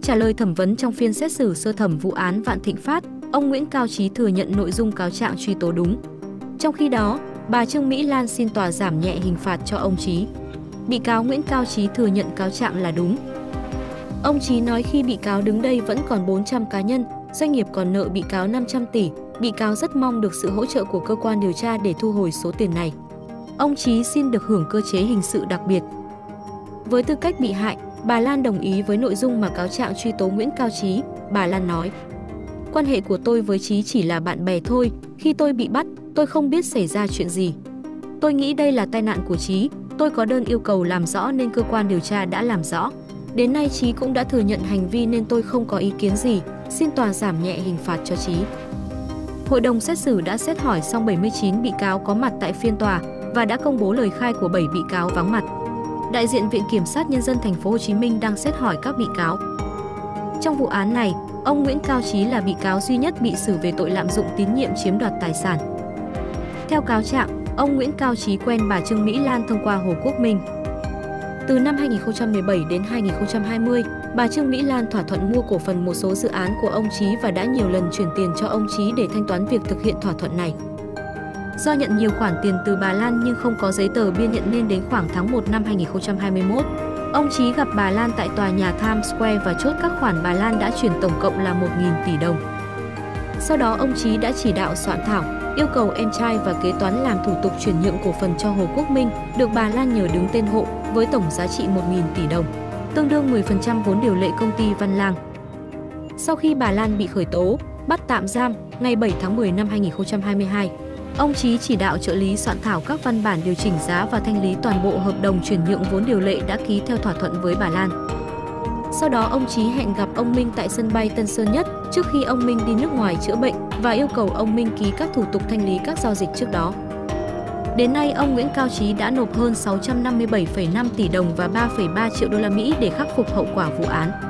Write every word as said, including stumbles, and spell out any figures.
Trả lời thẩm vấn trong phiên xét xử sơ thẩm vụ án Vạn Thịnh Phát, ông Nguyễn Cao Trí thừa nhận nội dung cáo trạng truy tố đúng. Trong khi đó, bà Trương Mỹ Lan xin tòa giảm nhẹ hình phạt cho ông Trí. Bị cáo Nguyễn Cao Trí thừa nhận cáo trạng là đúng. Ông Trí nói khi bị cáo đứng đây vẫn còn bốn trăm cá nhân, doanh nghiệp còn nợ bị cáo năm trăm tỷ, bị cáo rất mong được sự hỗ trợ của cơ quan điều tra để thu hồi số tiền này. Ông Trí xin được hưởng cơ chế hình sự đặc biệt. Với tư cách bị hại, bà Lan đồng ý với nội dung mà cáo trạng truy tố Nguyễn Cao Trí. Bà Lan nói: "Quan hệ của tôi với Trí chỉ là bạn bè thôi, khi tôi bị bắt, tôi không biết xảy ra chuyện gì. Tôi nghĩ đây là tai nạn của Trí, tôi có đơn yêu cầu làm rõ nên cơ quan điều tra đã làm rõ. Đến nay Trí cũng đã thừa nhận hành vi nên tôi không có ý kiến gì, xin tòa giảm nhẹ hình phạt cho Trí." Hội đồng xét xử đã xét hỏi xong bảy mươi chín bị cáo có mặt tại phiên tòa và đã công bố lời khai của bảy bị cáo vắng mặt. Đại diện Viện Kiểm sát Nhân dân Thành phố Hồ Chí Minh đang xét hỏi các bị cáo. Trong vụ án này, ông Nguyễn Cao Trí là bị cáo duy nhất bị xử về tội lạm dụng tín nhiệm chiếm đoạt tài sản. Theo cáo trạng, ông Nguyễn Cao Trí quen bà Trương Mỹ Lan thông qua Hồ Quốc Minh. Từ năm hai nghìn không trăm mười bảy đến hai nghìn không trăm hai mươi, bà Trương Mỹ Lan thỏa thuận mua cổ phần một số dự án của ông Trí và đã nhiều lần chuyển tiền cho ông Trí để thanh toán việc thực hiện thỏa thuận này. Do nhận nhiều khoản tiền từ bà Lan nhưng không có giấy tờ biên nhận nên đến khoảng tháng một năm hai nghìn không trăm hai mươi mốt, ông Trí gặp bà Lan tại tòa nhà Times Square và chốt các khoản bà Lan đã chuyển tổng cộng là một nghìn tỷ đồng. Sau đó ông Trí đã chỉ đạo soạn thảo, yêu cầu em trai và kế toán làm thủ tục chuyển nhượng cổ phần cho Hồ Quốc Minh, được bà Lan nhờ đứng tên hộ với tổng giá trị một nghìn tỷ đồng, tương đương mười phần trăm vốn điều lệ công ty Văn Lang. Sau khi bà Lan bị khởi tố, bắt tạm giam ngày bảy tháng mười năm hai nghìn không trăm hai mươi hai, ông Trí chỉ đạo trợ lý soạn thảo các văn bản điều chỉnh giá và thanh lý toàn bộ hợp đồng chuyển nhượng vốn điều lệ đã ký theo thỏa thuận với bà Lan. Sau đó ông Trí hẹn gặp ông Minh tại sân bay Tân Sơn Nhất trước khi ông Minh đi nước ngoài chữa bệnh và yêu cầu ông Minh ký các thủ tục thanh lý các giao dịch trước đó. Đến nay, ông Nguyễn Cao Trí đã nộp hơn sáu trăm năm mươi bảy phẩy năm tỷ đồng và ba phẩy ba triệu đô la Mỹ để khắc phục hậu quả vụ án.